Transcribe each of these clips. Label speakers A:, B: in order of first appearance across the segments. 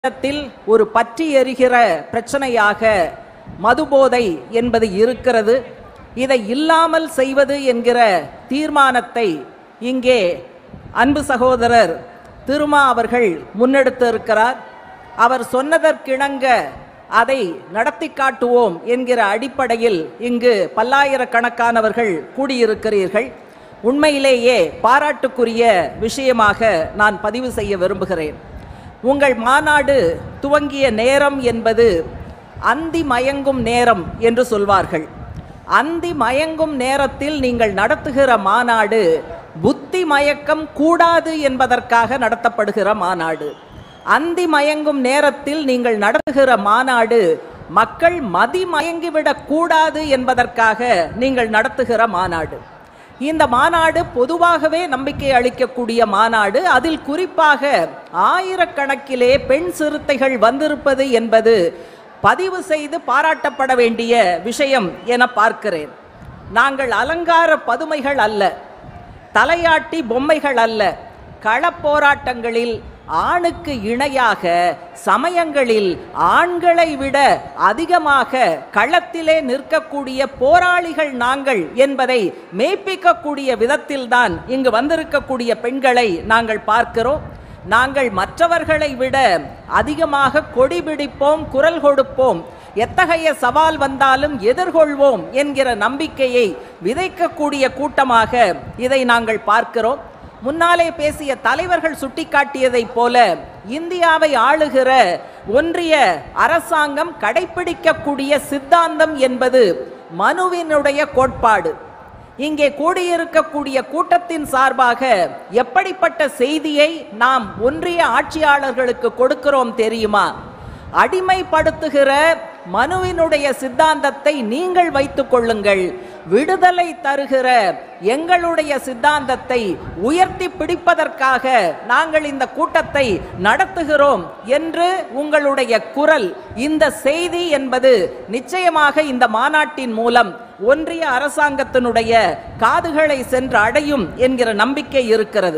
A: ஒரு பற்றி எரிகிற பிரச்சனையாக மதுபோதை என்பது இருக்கிறது. இதை இல்லாமல் செய்வது என்கிற தீர்மானத்தை இங்கே அன்பு சகோதரர் திருமா அவர்கள் முன்னெடுத்து இருக்கிறார். அவர் சொன்னதற்கிணங்க அதை நடத்தி காட்டுவோம் என்கிற அடிப்படையில் இங்கு பல்லாயிரக்கணக்கானவர்கள் கூடியிருக்கிறீர்கள். உண்மையிலேயே பாராட்டுக்குரிய விஷயமாக நான் பதிவு செய்ய விரும்புகிறேன். உங்கள் மாநாடு துவங்கிய நேரம் என்பது அந்தி மயங்கும் நேரம் என்று சொல்வார்கள். அந்தி மயங்கும் நேரத்தில் நீங்கள் நடத்துகிற மாநாடு புத்தி மயக்கம் கூடாது என்பதற்காக நடத்தப்படுகிற மாநாடு. அந்தி மயங்கும் நேரத்தில் நீங்கள் நடத்துகிற மாநாடு மக்கள் மதி மயங்கிவிடக் கூடாது என்பதற்காக நீங்கள் நடத்துகிற மாநாடு. இந்த மாநாடு பொதுவாகவே நம்பிக்கை அளிக்கக்கூடிய மாநாடு. அதில் குறிப்பாக ஆயிரக்கணக்கிலே பெண் சிறுத்தைகள் வந்திருப்பது என்பது பதிவு செய்து பாராட்டப்பட வேண்டிய விஷயம் என பார்க்கிறேன். நாங்கள் அலங்கார பதுமைகள் அல்ல, தலையாட்டி பொம்மைகள் அல்ல. களப்போராட்டங்களில் ஆணுக்கு இணையாக சமயங்களில் ஆண்களை விட அதிகமாக களத்திலே நிற்கக்கூடிய போராளிகள் நாங்கள் என்பதை மெய்ப்பிக்கக்கூடிய விதத்தில்தான் இங்கு வந்திருக்கக்கூடிய பெண்களை நாங்கள் பார்க்கிறோம். நாங்கள் மற்றவர்களை விட அதிகமாக கொடி பிடிப்போம், குரல் கொடுப்போம், எத்தகைய சவால் வந்தாலும் எதிர்கொள்வோம் என்கிற நம்பிக்கையை விதைக்கக்கூடிய கூட்டமாக இதை நாங்கள் பார்க்கிறோம். முன்னாலே பேசிய தலைவர்கள் சுட்டிக்காட்டியதைப் போல இந்தியாவை ஆளுகிற ஒன்றிய அரசாங்கம் கடைபிடிக்கக்கூடிய சித்தாந்தம் என்பது மனுவினுடைய கோட்பாடு. இங்கே கூடியிருக்கக்கூடிய கூட்டத்தின் சார்பாக எப்படிப்பட்ட செய்தியை நாம் ஒன்றிய ஆட்சியாளர்களுக்கு கொடுக்கிறோம் தெரியுமா? அடிமைப்படுத்துகிற மனுவினுடைய சித்தாந்தத்தை நீங்கள் வைத்துக் கொள்ளுங்கள், விடுதலை தருகிற எங்களுடைய சித்தாந்தத்தை உயர்த்தி பிடிப்பதற்காக நாங்கள் இந்த கூட்டத்தை நடத்துகிறோம் என்று உங்களுடைய குரல், இந்த செய்தி என்பது நிச்சயமாக இந்த மாநாட்டின் மூலம் ஒன்றிய அரசாங்கத்தினுடைய காதுகளை சென்று அடையும் என்கிற நம்பிக்கை இருக்கிறது.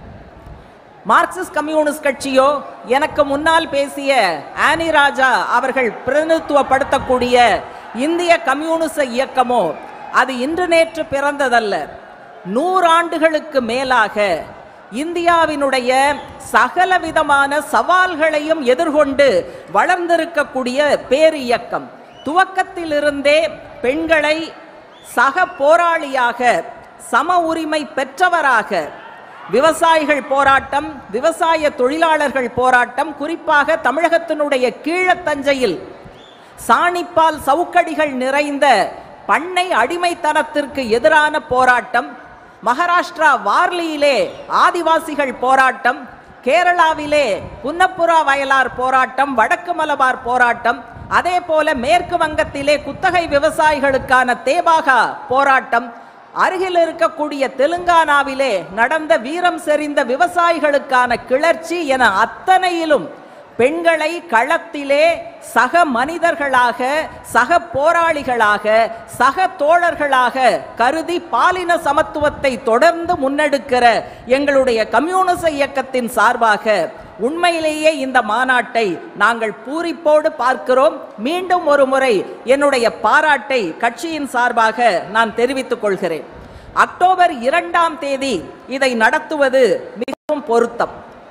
A: மார்க்சிஸ்ட் கம்யூனிஸ்ட் கட்சியோ எனக்கு முன்னால் பேசிய ஆனி ராஜா அவர்கள் பிரதிநிதித்துவப்படுத்தக்கூடிய இந்திய கம்யூனிச இயக்கமோ அது இன்று நேற்று பிறந்ததல்ல. 100 ஆண்டுகளுக்கு மேலாக இந்தியாவினுடைய சகல விதமான சவால்களையும் எதிர்கொண்டு வளர்ந்திருக்கக்கூடிய பேர் இயக்கம். துவக்கத்திலிருந்தே பெண்களை சக போராளியாக, சம உரிமை பெற்றவராக, விவசாயிகள் போராட்டம், விவசாய தொழிலாளர்கள் போராட்டம், குறிப்பாக தமிழகத்தினுடைய கீழத்தஞ்சையில் சாணிப்பால் சவுக்கடிகள் நிறைந்த பண்ணை அடிமைத்தனத்திற்கு எதிரான போராட்டம், மகாராஷ்டிரா வார்லியிலே ஆதிவாசிகள் போராட்டம், கேரளாவிலே புன்னப்புரா வயலார் போராட்டம், வடக்கு மலபார் போராட்டம், அதே போல மேற்கு வங்கத்திலே குத்தகை விவசாயிகளுக்கான தேபாகா போராட்டம், அருகில் இருக்கக்கூடிய தெலுங்கானாவிலே நடந்த வீரம் செறிந்த விவசாயிகளுக்கான கிளர்ச்சி என அத்தனையிலும் பெண்களை களத்திலே சக மனிதர்களாக, சக போராளிகளாக, சக தோழர்களாக கருதி பாலின சமத்துவத்தை தொடர்ந்து முன்னெடுக்கிற எங்களுடைய கம்யூனிச இயக்கத்தின் சார்பாக உண்மையிலேயே இந்த மாநாட்டை நாங்கள் பூரிப்போடு பார்க்கிறோம். மீண்டும் ஒரு முறை என்னுடைய பாராட்டை கட்சியின் சார்பாக நான் தெரிவித்துக் கொள்கிறேன். அக்டோபர் 2ஆம் தேதி இதை நடத்துவது மிகவும் பொருத்தம்.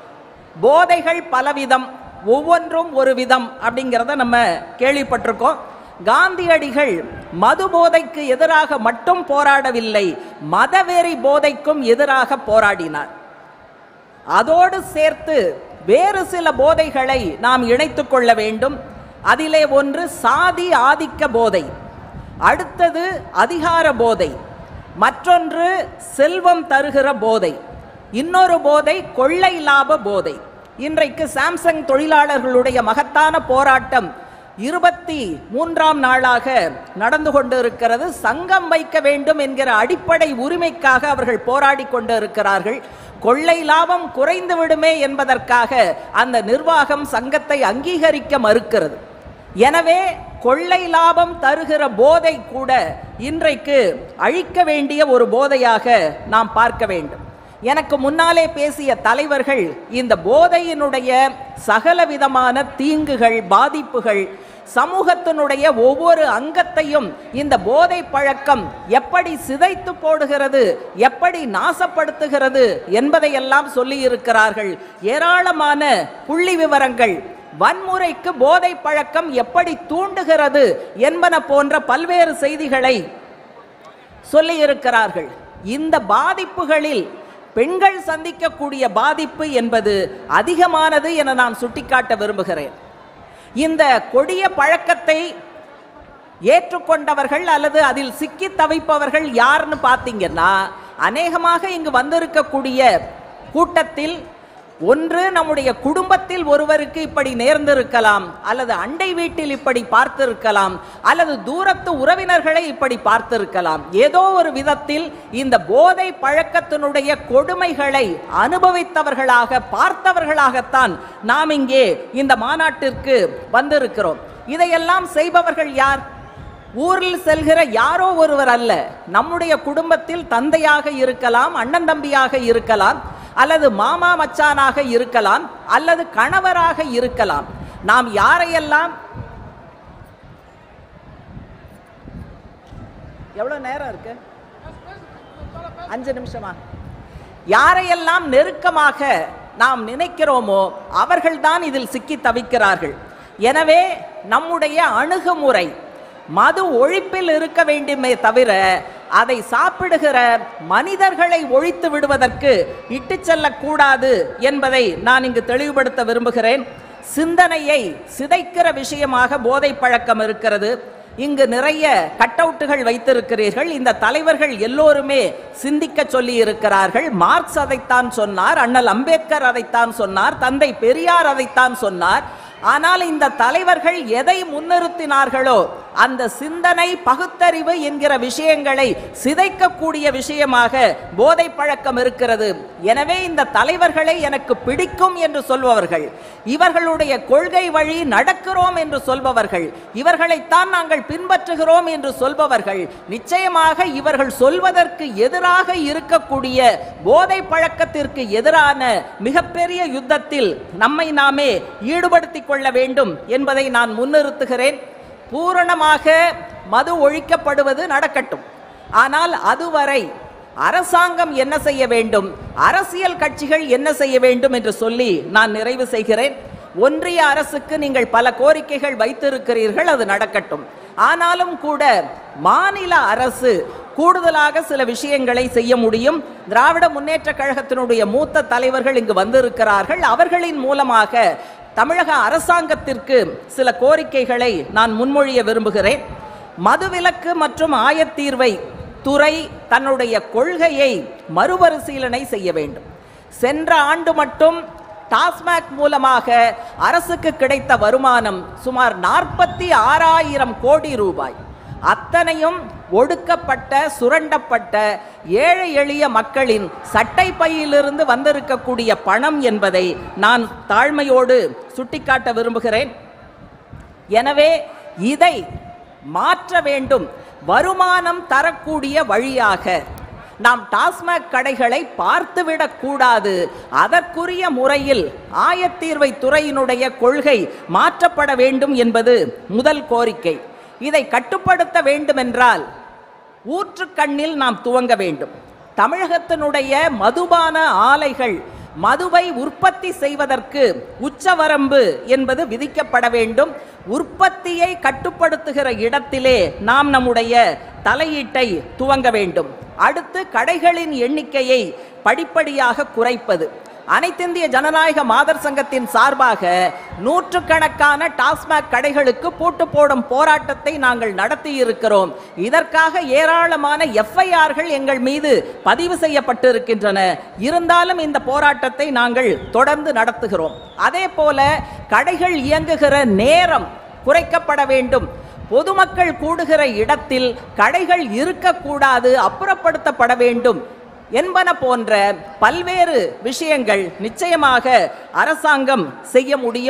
A: போதைகள் பலவிதம், ஒவ்வொன்றும் ஒரு விதம் அப்படிங்கிறத நம்ம கேள்விப்பட்டிருக்கோம். காந்தியடிகள் மது போதைக்கு எதிராக மட்டும் போராடவில்லை, மதவெறி போதைக்கும் எதிராக போராடினார். அதோடு சேர்த்து வேறு சில போதைகளை நாம் இணைத்துக் கொள்ள வேண்டும். அதிலே ஒன்று சாதி ஆதிக்க போதை, அடுத்தது அதிகார போதை, மற்றொன்று செல்வம் தருகிற போதை, இன்னொரு போதை கொள்ளை லாப போதை. இன்றைக்கு சாம்சங் தொழிலாளர்களுடைய மகத்தான போராட்டம் 23ஆம் நாளாக நடந்து கொண்டு இருக்கிறது. சங்கம் வைக்க வேண்டும் என்கிற அடிப்படை உரிமைக்காக அவர்கள் போராடி கொண்டு இருக்கிறார்கள். கொள்ளை லாபம் குறைந்து விடுமே என்பதற்காக அந்த நிர்வாகம் சங்கத்தை அங்கீகரிக்க மறுக்கிறது. எனவே கொள்ளை லாபம் தருகிற போதை கூட இன்றைக்கு அழிக்க வேண்டிய ஒரு போதையாக நாம் பார்க்க வேண்டும். எனக்கு முன்னாலே பேசிய தலைவர்கள் இந்த போதையினுடைய சகலவிதமான தீங்குகள், பாதிப்புகள், சமூகத்தினுடைய ஒவ்வொரு அங்கத்தையும் இந்த போதை பழக்கம் எப்படி சிதைத்து போடுகிறது, எப்படி நாசப்படுத்துகிறது என்பதையெல்லாம் சொல்லி இருக்கிறார்கள். ஏராளமான புள்ளி விவரங்கள், வன்முறைக்கு போதை பழக்கம் எப்படி தூண்டுகிறது என்பன போன்ற பல்வேறு செய்திகளை சொல்லி இருக்கிறார்கள். இந்த பாதிப்புகளில் பெண்கள் சந்திக்கக்கூடிய பாதிப்பு என்பது அதிகமானது என நான் சுட்டிக்காட்ட விரும்புகிறேன். இந்த கொடிய பழக்கத்தை ஏற்றுக்கொண்டவர்கள் அல்லது அதில் சிக்கி தவிப்பவர்கள் யாருன்னு பார்த்தீங்கன்னா, அநேகமாக இங்கு வந்திருக்கக்கூடிய கூட்டத்தில் ஒன்று நம்முடைய குடும்பத்தில் ஒருவருக்கு இப்படி நேர்ந்திருக்கலாம், அல்லது அண்டை வீட்டில் இப்படி பார்த்திருக்கலாம், அல்லது தூரத்து உறவினர்களை இப்படி பார்த்திருக்கலாம். ஏதோ ஒரு விதத்தில் இந்த போதை பழக்கத்தினுடைய கொடுமைகளை அனுபவித்தவர்களாக, பார்த்தவர்களாகத்தான் நாம் இங்கே இந்த மாநாட்டிற்கு வந்திருக்கிறோம். இதையெல்லாம் செய்பவர்கள் யார்? ஊரில் செல்கிற யாரோ ஒருவர் அல்ல. நம்முடைய குடும்பத்தில் தந்தையாக இருக்கலாம், அண்ணன் தம்பியாக இருக்கலாம், அல்லது மாமா மச்சானாக இருக்கலாம், அல்லது கணவராக இருக்கலாம். நாம் யாரையெல்லாம், எவ்வளவு நேரம் இருக்கு? 5 நிமிஷமா? யாரையெல்லாம் நெருக்கமாக நாம் நினைக்கிறோமோ அவர்கள்தான் இதில் சிக்கி தவிக்கிறார்கள். எனவே நம்முடைய அணுகுமுறை மது ஒழிப்பில் இருக்க வேண்டுமே தவிர அதை சாப்பிடுகிற மனிதர்களை ஒழித்து விடுவதற்கு இட்டு செல்லக்கூடாது என்பதை நான் இங்கு தெளிவுபடுத்த விரும்புகிறேன். சிந்தனையை சிதைக்கிற விஷயமாக போதை பழக்கம் இருக்கிறது. இங்கு நிறைய கட்டவுட்டுகள் வைத்திருக்கிறீர்கள். இந்த தலைவர்கள் எல்லோருமே சிந்திக்க சொல்லி இருக்கிறார்கள். மார்க்ஸ் அதைத்தான் சொன்னார், அண்ணல் அம்பேத்கர் அதைத்தான் சொன்னார், தந்தை பெரியார் அதைத்தான் சொன்னார். ஆனால் இந்த தலைவர்கள் எதை முன்னிறுத்தினார்களோ அந்த சிந்தனை, பகுத்தறிவு என்கிற விஷயங்களை சிதைக்கக்கூடிய விஷயமாக போதை பழக்கம் இருக்கிறது. எனவே இந்த தலைவர்களை எனக்கு பிடிக்கும் என்று சொல்பவர்கள், இவர்களுடைய கொள்கை வழி நடக்கிறோம் என்று சொல்பவர்கள், இவர்களைத்தான் நாங்கள் பின்பற்றுகிறோம் என்று சொல்பவர்கள், நிச்சயமாக இவர்கள் சொல்வதற்கு எதிராக இருக்கக்கூடிய போதை பழக்கத்திற்கு எதிரான மிகப்பெரிய யுத்தத்தில் நம்மை நாமே ஈடுபடுத்திக் கொள்ள வேண்டும் என்பதை நான் முன்னிறுத்துகிறேன். பூரணமாக மது ஒழிக்கப்படுவது நடக்கட்டும். ஆனால் அதுவரை அரசாங்கம் என்ன செய்ய வேண்டும், அரசியல் கட்சிகள் என்ன செய்ய வேண்டும் என்று சொல்லி நான் நிறைவு செய்கிறேன். ஒன்றிய அரசுக்கு நீங்கள் பல கோரிக்கைகள் வைத்திருக்கிறீர்கள், அது நடக்கட்டும். ஆனாலும் கூட மாநில அரசு கூடுதலாக சில விஷயங்களை செய்ய முடியும். திராவிட முன்னேற்ற கழகத்தினுடைய மூத்த தலைவர்கள் இங்கு வந்திருக்கிறார்கள். அவர்களின் மூலமாக தமிழக அரசாங்கத்திற்கு சில கோரிக்கைகளை நான் முன்மொழிய விரும்புகிறேன். மதுவிலக்கு மற்றும் ஆயத்தீர்வை துறை தன்னுடைய கொள்கையை மறுபரிசீலனை செய்ய வேண்டும். சென்ற ஆண்டு மட்டும் டாஸ்மாக் மூலமாக அரசுக்கு கிடைத்த வருமானம் சுமார் 46,000 கோடி ரூபாய். அத்தனையும் ஒடுக்கப்பட்ட, சுரண்டப்பட்ட ஏழை எளிய மக்களின் சட்டை பையிலிருந்து வந்திருக்கக்கூடிய பணம் என்பதை நான் தாழ்மையோடு சுட்டிக்காட்ட விரும்புகிறேன். எனவே இதை மாற்ற வேண்டும். வருமானம் தரக்கூடிய வழியாக நாம் டாஸ்மாக் கடைகளை பார்த்துவிடக் கூடாது. அதற்குரிய முறையில் ஆயத்தீர்வை துறையினுடைய கொள்கை மாற்றப்பட வேண்டும் என்பது முதல் கோரிக்கை. இதை கட்டுப்படுத்த வேண்டுமென்றால் ஊற்றுக்கண்ணில் நாம் துவங்க வேண்டும். தமிழகத்தினுடைய மதுபான ஆலைகள் மதுவை உற்பத்தி செய்வதற்கு உச்சவரம்பு என்பது விதிக்கப்பட வேண்டும். உற்பத்தியை கட்டுப்படுத்துகிற இடத்திலே நாம் நம்முடைய தலையீட்டை துவங்க வேண்டும். அடுத்து கடைகளின் எண்ணிக்கையை படிப்படியாக குறைப்பது. அனைத்திந்திய ஜனநாயக மாதர் சங்கத்தின் சார்பாக நூற்றுக்கணக்கான டாஸ்மாக் கடைகளுக்கு பூட்டு போடும் போராட்டத்தை நாங்கள் நடத்தி இருக்கிறோம். இதற்காக ஏராளமான எஃப்ஐஆர்கள் எங்கள் மீது பதிவு செய்யப்பட்டிருக்கின்றன. இருந்தாலும் இந்த போராட்டத்தை நாங்கள் தொடர்ந்து நடத்துகிறோம். அதே போல கடைகள் இயங்குகிற நேரம் குறைக்கப்பட வேண்டும். பொதுமக்கள் கூடுகிற இடத்தில் கடைகள் இருக்கக்கூடாது, அப்புறப்படுத்தப்பட வேண்டும் என்பன போன்ற பல்வேறு விஷயங்கள் நிச்சயமாக அரசாங்கம் செய்ய முடியும்.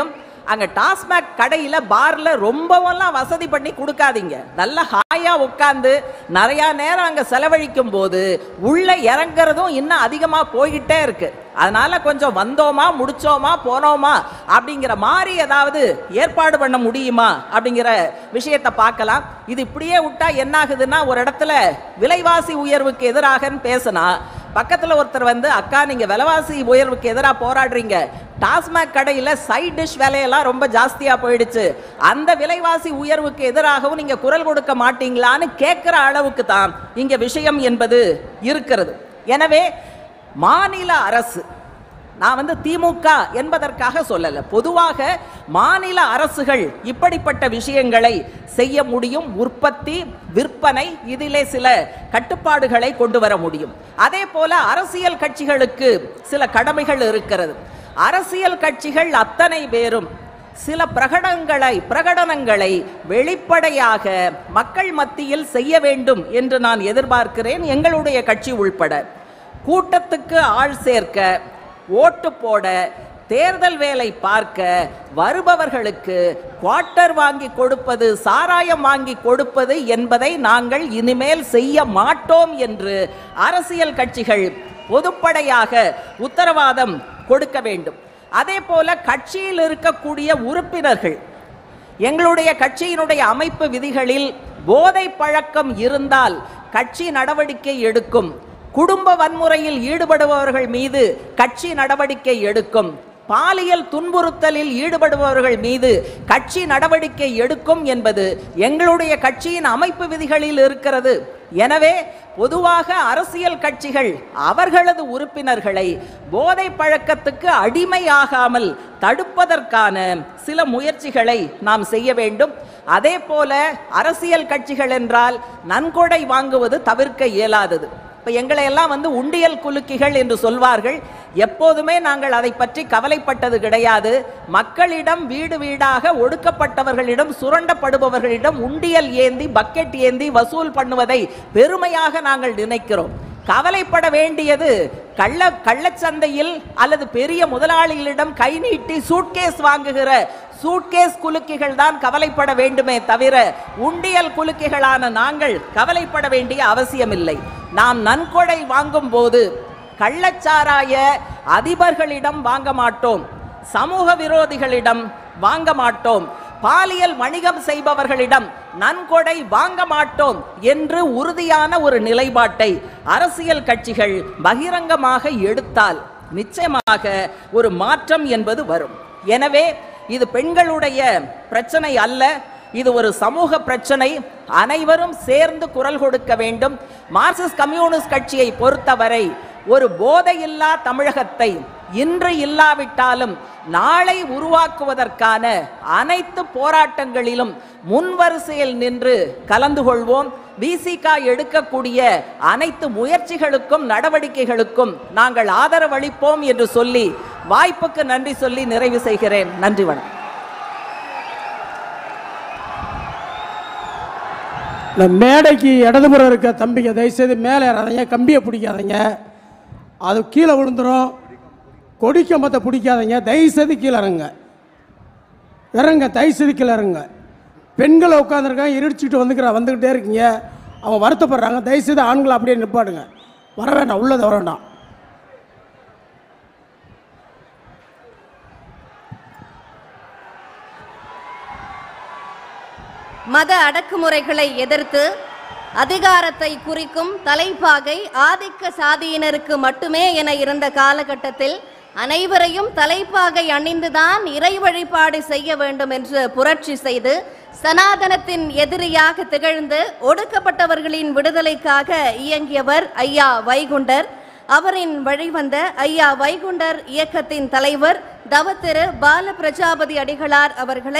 A: அங்க டாஸ்மாக் கடையில பார்ல ரொம்பவெல்லாம் வசதி பண்ணி கொடுக்காதீங்க. நல்ல ஹாயா உட்கார்ந்து நிறைய நேரம் அங்க செலவழிக்கும் போது உள்ள இறங்குறதும் இன்னும் அதிகமா போய்கிட்டே இருக்கு. அதனால கொஞ்சம் வந்தோமா முடிச்சோமா போனோமா அப்படிங்கிற மாதிரி ஏதாவது ஏற்பாடு பண்ண முடியுமா அப்படிங்கிற விஷயத்தை பார்க்கலாம். இது இப்படியே விட்டா என்ன ஆகுதுன்னா, ஒரு இடத்துல விலைவாசி உயர்வுக்கு எதிராக பேசினா பக்கத்துல ஒருத்தர் வந்து, அக்கா நீங்க விலைவாசி உயர்வுக்கு எதிராக போராடுறீங்க, டாஸ்மாக் கடையில் சைட் டிஷ் விலையெல்லாம் ரொம்ப ஜாஸ்தியா போயிடுச்சு, அந்த விலைவாசி உயர்வுக்கு எதிராகவும் நீங்க குரல் கொடுக்க மாட்டீங்களான்னு கேட்கிற அளவுக்கு தான் இங்க விஷயம் என்பது இருக்கிறது. எனவே மாநில அரசு, நான் வந்து திமுக என்பதற்காக சொல்லல, பொதுவாக மாநில அரசுகள் இப்படிப்பட்ட விஷயங்களை செய்ய முடியும். உற்பத்தி விற்பனை இதிலே சில கட்டுப்பாடுகளை கொண்டு வர முடியும். அதே போல அரசியல் கட்சிகளுக்கு சில கடமைகள் இருக்கிறது. அரசியல் கட்சிகள் அத்தனை பேரும் சில பிரகடனங்களை வெளிப்படையாக மக்கள் மத்தியில் செய்ய வேண்டும் என்று நான் எதிர்பார்க்கிறேன். எங்களுடைய கட்சி உள்பட கூட்டத்துக்கு ஆள் சேர்க்க, ஓட்டு போட, தேர்தல் வேலை பார்க்க வருபவர்களுக்கு குவார்ட்டர் வாங்கி கொடுப்பது, சாராயம் வாங்கி கொடுப்பது என்பதை நாங்கள் இனிமேல் செய்ய மாட்டோம் என்று அரசியல் கட்சிகள் பொதுப்படையாக உத்தரவாதம் கொடுக்க வேண்டும். அதே போல கட்சியில் இருக்கக்கூடிய உறுப்பினர்கள், எங்களுடைய கட்சியினுடைய அமைப்பு விதிகளில் போதை பழக்கம் இருந்தால் கட்சி நடவடிக்கை எடுக்கும், குடும்ப வன்முறையில் ஈடுபடுபவர்கள் மீது கட்சி நடவடிக்கை எடுக்கும், பாலியல் துன்புறுத்தலில் ஈடுபடுபவர்கள் மீது கட்சி நடவடிக்கை எடுக்கும் என்பது எங்களுடைய கட்சியின் அமைப்பு விதிகளில் இருக்கிறது. எனவே பொதுவாக அரசியல் கட்சிகள் அவர்களது உறுப்பினர்களை போதை பழக்கத்துக்கு அடிமையாகாமல் தடுப்பதற்கான சில முயற்சிகளை நாம் செய்ய வேண்டும். அதே போல அரசியல் கட்சிகள் என்றால் நன்கொடை வாங்குவது தவிர்க்க இயலாதது. இப்போ எங்களை எல்லாம் வந்து உண்டியல் குலுக்கிகள் என்று சொல்வார்கள். எப்போதுமே நாங்கள் அதை பற்றி கவலைப்பட்டது கிடையாது. மக்களிடம் வீடு வீடாக ஒடுக்கப்பட்டவர்களிடம் சுரண்டப்படுபவர்களிடம் உண்டியல் ஏந்தி பக்கெட் ஏந்தி வசூல் பண்ணுவதை பெருமையாக நாங்கள் நினைக்கிறோம். கவலைப்பட வேண்டியது கள்ளச்சந்தையில் அல்லது பெரிய முதலாளிகளிடம் கை நீட்டி சூட்கேஸ் வாங்குகிற சூட்கேஸ் குலுக்கிகள் தான் கவலைப்பட வேண்டுமே தவிர உண்டியல் குலுக்கிகளான நாங்கள் கவலைப்பட வேண்டிய அவசியமில்லை. நாம் நன்கொடை வாங்கும் போது கள்ளச்சாராய அதிபர்களிடம் வாங்க மாட்டோம், சமூக விரோதிகளிடம் வாங்க மாட்டோம், பாலியல் வணிகம் செய்பவர்களிடம் நன்கொடை வாங்க மாட்டோம் என்று உறுதியான ஒரு நிலைப்பாட்டை அரசியல் கட்சிகள் பகிரங்கமாக எடுத்தால் நிச்சயமாக ஒரு மாற்றம் என்பது வரும். எனவே இது பெண்களுடைய பிரச்சனை அல்ல, இது ஒரு சமூக பிரச்சனை. அனைவரும் சேர்ந்து குரல் கொடுக்க வேண்டும். மார்க்சிஸ்ட் கம்யூனிஸ்ட் கட்சியை பொறுத்தவரை ஒரு போதையில்லா தமிழகத்தை இன்று இல்லாவிட்டாலும் நாளை உருவாக்குவதற்கான அனைத்து போராட்டங்களிலும் முன்வரிசையில் நின்று கலந்து கொள்வோம். விசிக எடுக்கக்கூடிய அனைத்து முயற்சிகளுக்கும் நடவடிக்கைகளுக்கும் நாங்கள் ஆதரவளிப்போம் என்று சொல்லி வாய்ப்புக்கு நன்றி சொல்லி நிறைவு செய்கிறேன். நன்றி, வணக்கம்.
B: இந்த மேடைக்கு இடதுபுறம் இருக்க தம்பிங்க தயவுசெய்து மேலே ஏறாதீங்க, கம்பியை பிடிக்காதீங்க, அது கீழே விழுந்துடும். கொடிக்கம்பத்தை பிடிக்காதீங்க, தயவுசெய்து கீழே இறங்க தயவுசெய்து கீழே இறங்க. பெண்களை உட்காந்துருக்காங்க, இருடிச்சுட்டு வந்துக்கிட்டே இருக்கீங்க, அவங்க வருத்தப்படுறாங்க. தயவுசெய்து ஆண்களை அப்படியே நிப்பாடுங்க, வர வேண்டாம், உள்ளதை வர வேண்டாம்.
C: மத அடக்குமுறைகளை எதிர்த்து அதிகாரத்தை குறிக்கும் தலைப்பாகை ஆதிக்க சாதியினருக்கு மட்டுமே என இருந்த காலகட்டத்தில் அனைவரையும் தலைப்பாகை அணிந்துதான் இறை வழிபாடு செய்ய வேண்டும் என்று புரட்சி செய்து சனாதனத்தின் எதிரியாக திகழ்ந்து ஒடுக்கப்பட்டவர்களின் விடுதலைக்காக இயங்கியவர் ஐயா வைகுண்டர். அவரின் வழிவந்த ஐயா வைகுண்டர் இயக்கத்தின் தலைவர் தவத்திரு பால பிரஜாபதி அடிகளார் அவர்களை